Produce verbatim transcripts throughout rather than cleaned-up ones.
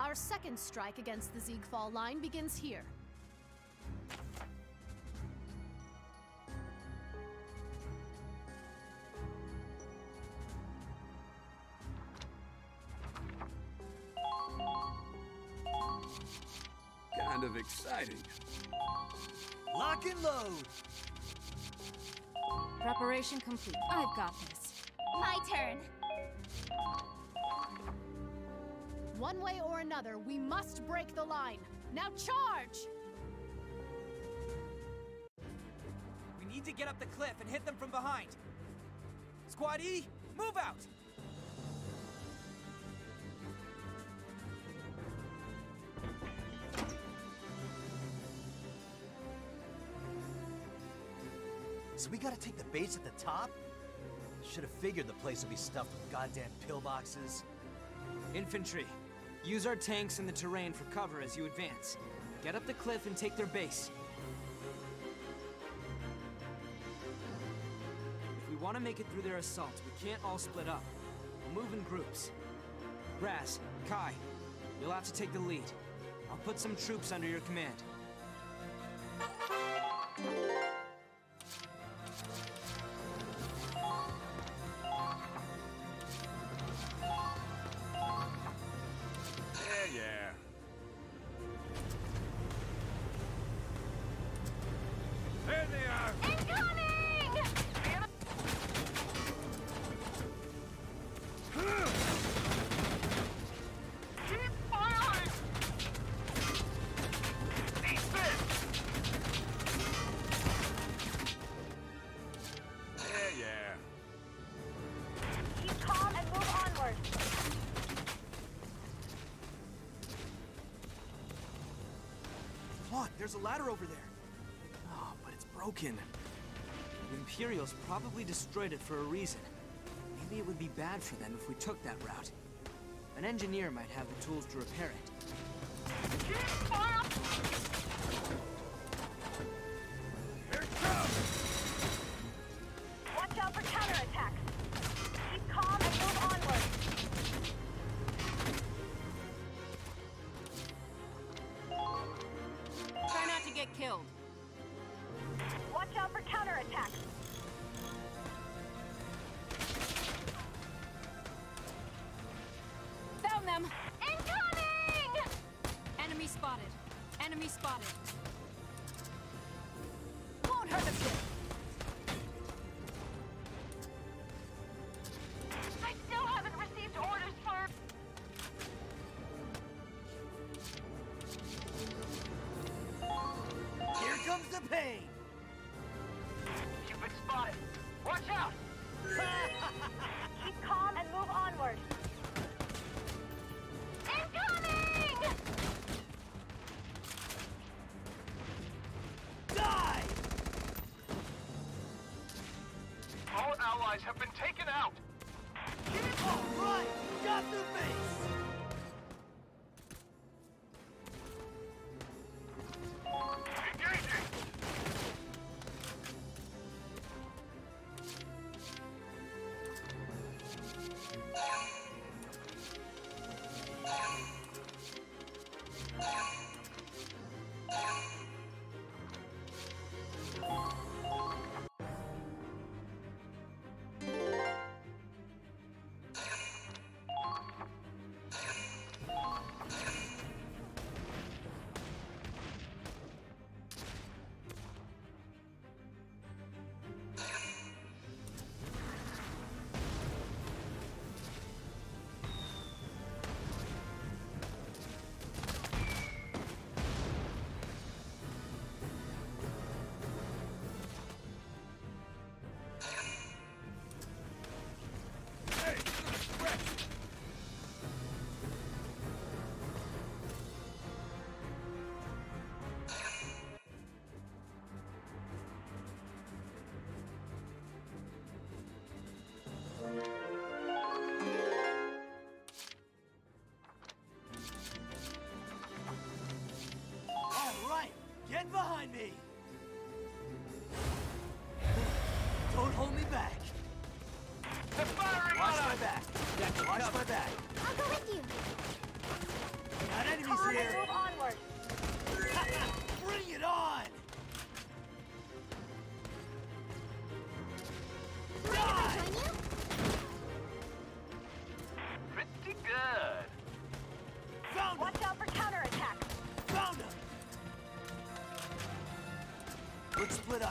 Our second strike against the Siegval Line begins here. Kind of exciting. Lock and load! Preparation complete. I've got this. My turn. One way or another, we must break the line. Now charge! We need to get up the cliff and hit them from behind. Squad E, move out! So we gotta take the base at the top? Should have figured the place would be stuffed with goddamn pillboxes. Infantry, use our tanks and the terrain for cover as you advance. Get up the cliff and take their base. If we want to make it through their assault, we can't all split up. We'll move in groups. Raz, Kai, you'll have to take the lead. I'll put some troops under your command. Yeah. There they are! Incoming! Keep firing! Yeah, yeah. Keep calm and move onward. What? There's a ladder over there. Oh, but it's broken. The Imperials probably destroyed it for a reason. Maybe it would be bad for them if we took that route. An engineer might have the tools to repair it. Keep firing! Here it comes! Watch out for counterattacks. Keep calm and move onward. Try not to get killed. Watch out for counterattacks. Found them! Incoming! Enemy spotted. Enemy spotted. Won't hurt a bit. I still haven't received orders for... Here comes the pain! You've been spotted! Watch out! Keep calm and move onward. Incoming! Die!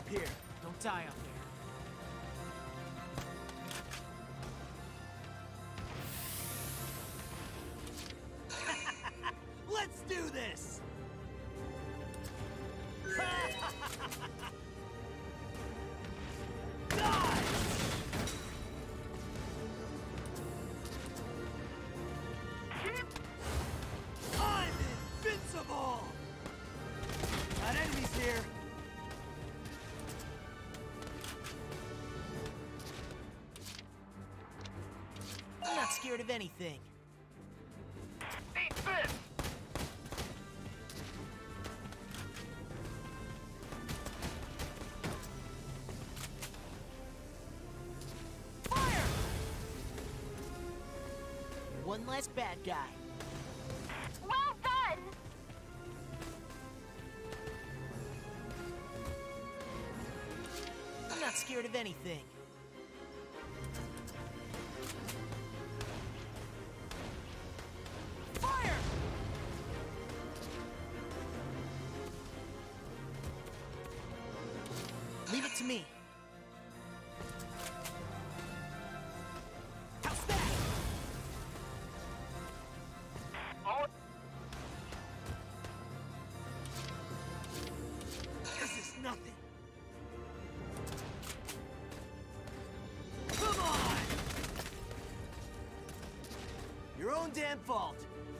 up here. Don't die up there. Let's do this! Die! I'm invincible! Got enemies here! I'm not scared of anything. Eat this! Fire! One less bad guy. Well done! I'm not scared of anything. Fire! Leave it to me. How's that? Oh, This is nothing. Come on! Your own damn fault.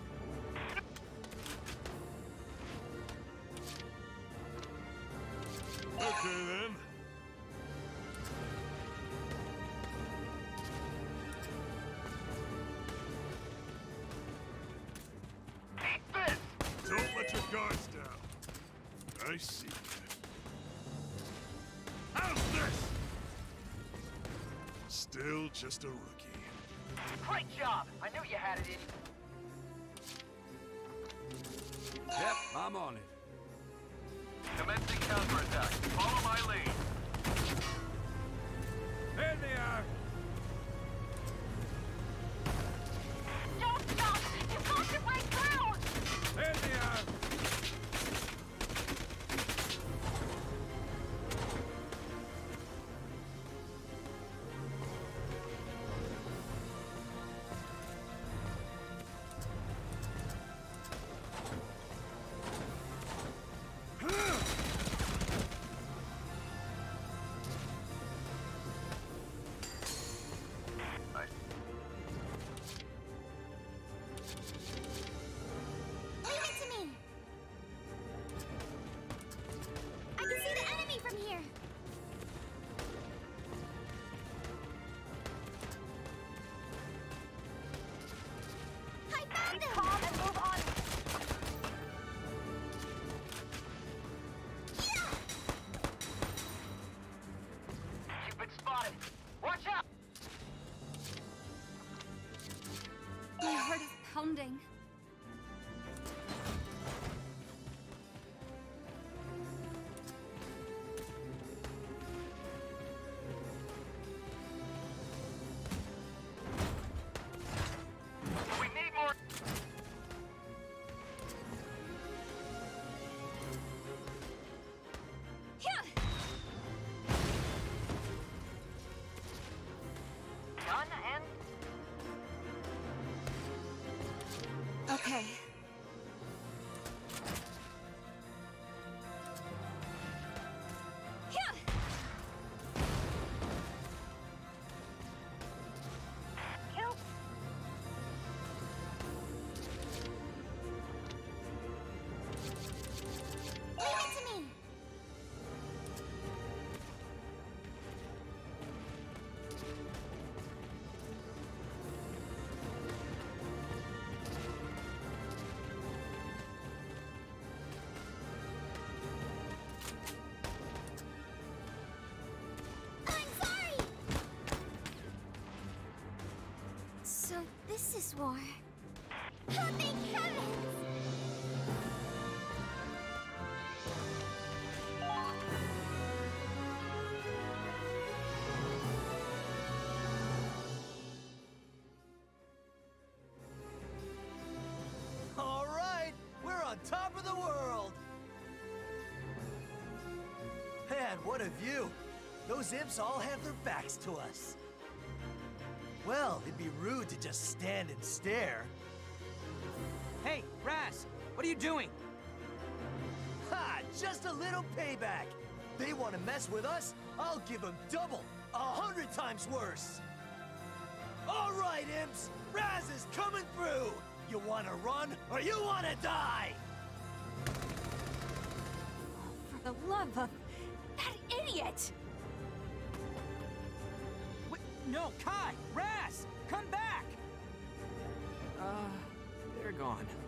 okay then. Eat this! Don't let your guards down. I see. How's this? Still just a rookie. Great job! I knew you had it in you. Yep, I'm on it. Commencing counterattack. Follow my lead. There they are! Don't stop! You've got to break through! There they are! Nice. Leave it to me! I can see the enemy from here! I found Keep them! calm and move on. You've been spotted. Watch out! My heart is pounding. We need more. Done and Okay. kill. Leave it to me! I'm sorry! So this is war. Oh, thank heavens! All right, we're on top of the world. Man, what a of view. Those imps all have their backs to us. Well, it'd be rude to just stand and stare. Hey, Raz, what are you doing? Ha! Just a little payback. They want to mess with us? I'll give them double, a hundred times worse. All right, imps, Raz is coming through. You want to run or you want to die? For the love of that idiot! Wait, no, Kai! Raz! Come back! Uh, they're gone.